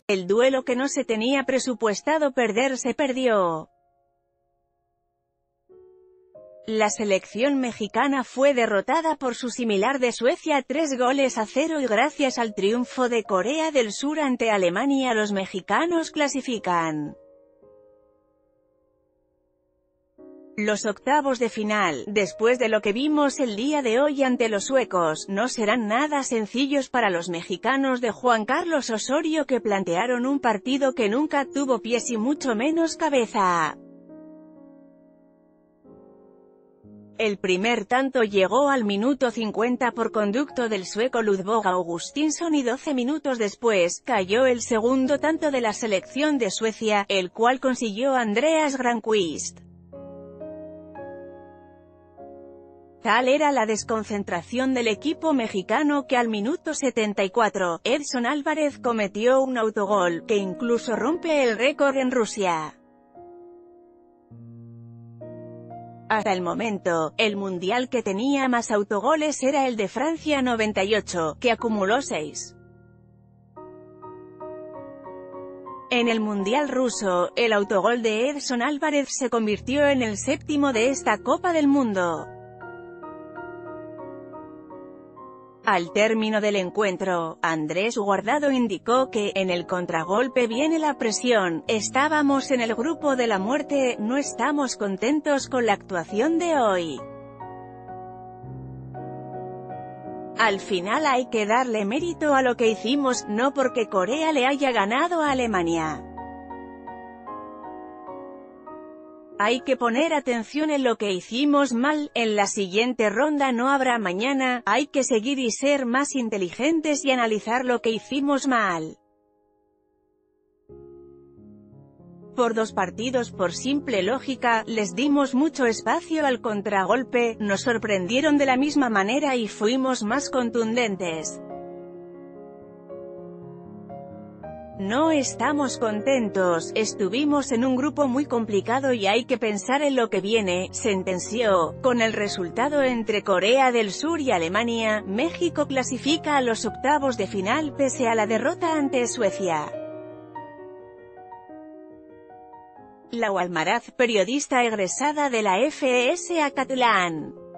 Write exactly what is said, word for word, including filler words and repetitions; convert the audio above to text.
El duelo que no se tenía presupuestado perder se perdió. La selección mexicana fue derrotada por su similar de Suecia tres goles a cero y gracias al triunfo de Corea del Sur ante Alemania los mexicanos clasifican. Los octavos de final, después de lo que vimos el día de hoy ante los suecos, no serán nada sencillos para los mexicanos de Juan Carlos Osorio, que plantearon un partido que nunca tuvo pies y mucho menos cabeza. El primer tanto llegó al minuto cincuenta por conducto del sueco Ludvig Augustinsson y doce minutos después, cayó el segundo tanto de la selección de Suecia, el cual consiguió Andreas Granqvist. Tal era la desconcentración del equipo mexicano que al minuto setenta y cuatro, Edson Álvarez cometió un autogol, que incluso rompe el récord en Rusia. Hasta el momento, el mundial que tenía más autogoles era el de Francia noventa y ocho, que acumuló seis. En el mundial ruso, el autogol de Edson Álvarez se convirtió en el séptimo de esta Copa del Mundo. Al término del encuentro, Andrés Guardado indicó que, en el contragolpe viene la presión, estábamos en el grupo de la muerte, no estamos contentos con la actuación de hoy. Al final hay que darle mérito a lo que hicimos, no porque Corea le haya ganado a Alemania. Hay que poner atención en lo que hicimos mal, en la siguiente ronda no habrá mañana, hay que seguir y ser más inteligentes y analizar lo que hicimos mal. Por dos partidos por simple lógica, les dimos mucho espacio al contragolpe, nos sorprendieron de la misma manera y fuimos más contundentes. No estamos contentos, estuvimos en un grupo muy complicado y hay que pensar en lo que viene, sentenció. Con el resultado entre Corea del Sur y Alemania, México clasifica a los octavos de final pese a la derrota ante Suecia. Lau Almaraz, periodista egresada de la F E S Acatlán.